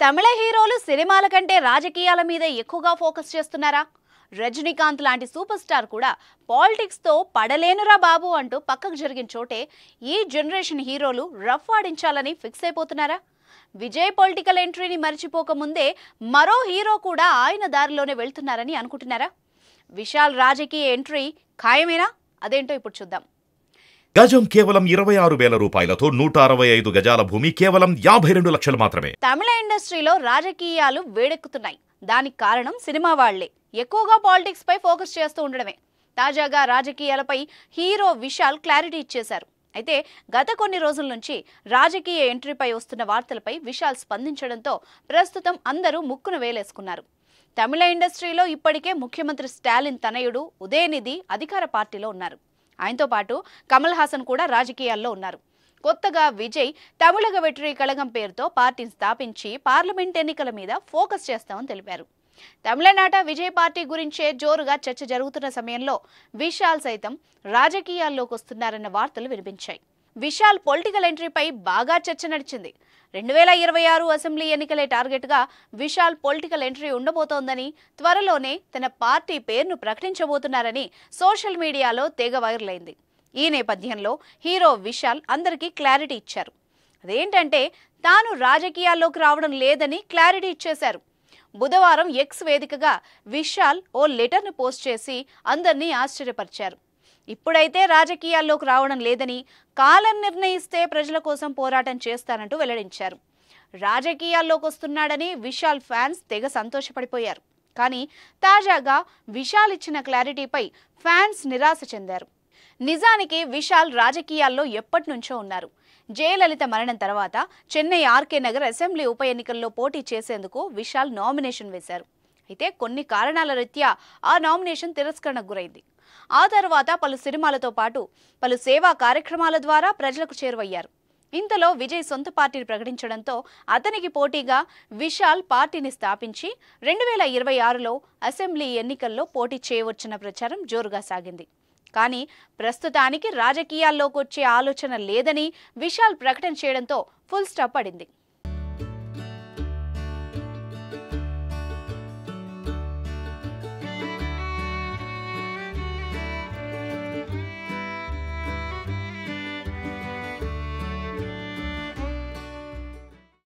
తమిళ హీరోలు సినిమాల కంటే రాజకీయాల మీద ఎక్కువగా ఫోకస్ చేస్తున్నారా? రజనీకాంత్ లాంటి సూపర్ స్టార్ కూడా పాలిటిక్స్ తో పడలేనురా బాబు అంటూ పక్కకు జరిగిన చోటే ఈ జనరేషన్ హీరోలు రఫ్ ఆడించాలని ఫిక్స్ అయిపోతున్నారా? విజయ్ పొలిటికల్ ఎంట్రీని మర్చిపోక ముందే మరో హీరో కూడా ఆయన దారిలోనే వెళ్తున్నారని అనుకుంటున్నారా? విశాల్ రాజకీయ ఎంట్రీ ఖాయమేనా? అదేంటో ఇప్పుడు చూద్దాం. గజం కేవలం 26,000 రూపాయలతో 165 గజాల భూమి కేవలం 52 లక్షలు మాత్రమే. తమిళ ఇండస్ట్రీలో రాజకీయాలు వేడెక్కుతున్నాయి. దానికి కారణం సినిమా వాళ్లే ఎక్కువగా పాలిటిక్స్ పై ఫోకస్ చేస్తూ ఉండడమే. తాజాగా రాజకీయాలపై హీరో విశాల్ క్లారిటీ ఇచ్చేశారు. అయితే గత కొన్ని రోజుల నుంచి రాజకీయ ఎంట్రీపై వస్తున్న వార్తలపై విశాల్ స్పందించడంతో ప్రస్తుతం అందరూ ముక్కున వేలేసుకున్నారు. తమిళ ఇండస్ట్రీలో ఇప్పటికే ముఖ్యమంత్రి స్టాలిన్ తనయుడు ఉదయనిధి అధికార పార్టీలో ఉన్నారు. ఆయనతో పాటు కమల్ హాసన్ కూడా రాజకీయాల్లో ఉన్నారు. కొత్తగా విజయ్ తమిళగ వెట్రి కళగం పేరుతో పార్టీని స్థాపించి పార్లమెంట్ ఎన్నికల మీద ఫోకస్ చేస్తామని తెలిపారు. తమిళనాట విజయ్ పార్టీ గురించే జోరుగా చర్చ జరుగుతున్న సమయంలో విశాల్ సైతం రాజకీయాల్లోకి వస్తున్నారన్న వార్తలు వినిపించాయి. విశాల్ పొలిటికల్ ఎంట్రీపై బాగా చర్చ నడిచింది. 2026 అసెంబ్లీ ఎన్నికలే టార్గెట్ గా విశాల్ పొలిటికల్ ఎంట్రీ ఉండబోతోందని, త్వరలోనే తన పార్టీ పేరును ప్రకటించబోతున్నారని సోషల్ మీడియాలో తెగ వైరల్ అయింది. ఈ నేపథ్యంలో హీరో విశాల్ అందరికీ క్లారిటీ ఇచ్చారు. అదేంటంటే తాను రాజకీయాల్లోకి రావడం లేదని క్లారిటీ ఇచ్చేశారు. బుధవారం ఎక్స్ వేదికగా విశాల్ ఓ లెటర్ను పోస్ట్ చేసి అందరినీ ఆశ్చర్యపరిచారు. ఇప్పుడైతే రాజకీయాల్లోకి రావడం లేదని, కాలం నిర్ణయిస్తే ప్రజల కోసం పోరాటం చేస్తానంటూ వెల్లడించారు. రాజకీయాల్లోకి వస్తున్నాడని విశాల్ ఫ్యాన్స్ తెగ సంతోషపడిపోయారు. కానీ తాజాగా విశాల్ ఇచ్చిన క్లారిటీపై ఫ్యాన్స్ నిరాశ చెందారు. నిజానికి విశాల్ రాజకీయాల్లో ఎప్పటి నుంచో ఉన్నారు. జయలలిత మరణం తర్వాత చెన్నై ఆర్కే నగర్ అసెంబ్లీ ఉప ఎన్నికల్లో పోటీ చేసేందుకు విశాల్ నామినేషన్ వేశారు. అయితే కొన్ని కారణాల రీత్యా ఆ నామినేషన్ తిరస్కరణకు గురైంది. ఆ తర్వాత పలు సినిమాలతో పాటు పలు సేవా కార్యక్రమాల ద్వారా ప్రజలకు చేరువయ్యారు. ఇంతలో విజయ్ సొంత పార్టీని ప్రకటించడంతో అతనికి పోటీగా విశాల్ పార్టీని స్థాపించి 2026లో అసెంబ్లీ ఎన్నికల్లో పోటీ చేయవచ్చన్న ప్రచారం జోరుగా సాగింది. కానీ ప్రస్తుతానికి రాజకీయాల్లోకి వచ్చే ఆలోచన లేదని విశాల్ ప్రకటన చేయడంతో ఫుల్ స్టాప్ పడింది.